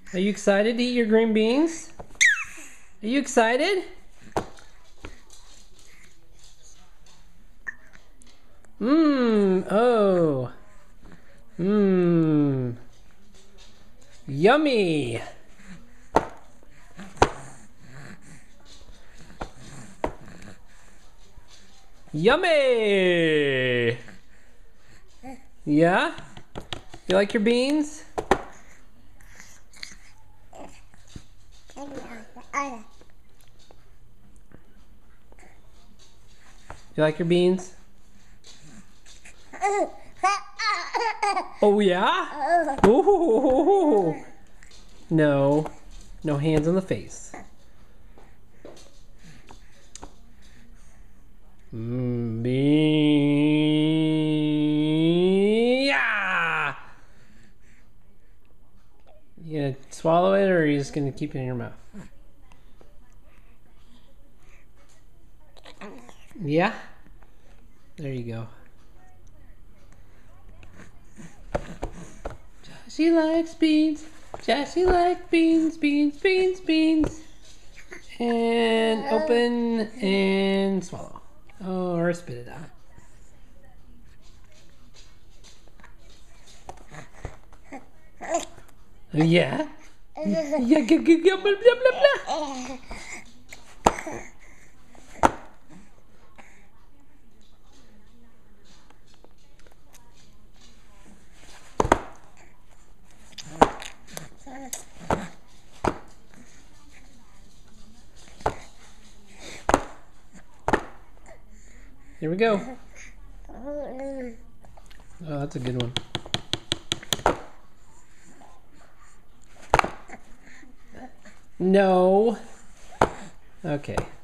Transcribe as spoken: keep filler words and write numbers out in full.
Are you excited to eat your green beans? Are you excited? Mmm. Oh. Mmm. Yummy. Yummy. Yeah? You like your beans? You like your beans? Oh yeah? Ooh. No. No hands on the face. Mmm, bean. Yeah. You gonna swallow it, or are you just gonna keep it in your mouth? Yeah? There you go. Joshy likes beans. Joshy likes beans, beans, beans, beans. And open and swallow. Oh, or spit it out. Oh, yeah? Yeah, g g g blah, blah, blah, blah. Here we go. Oh, that's a good one. No. Okay.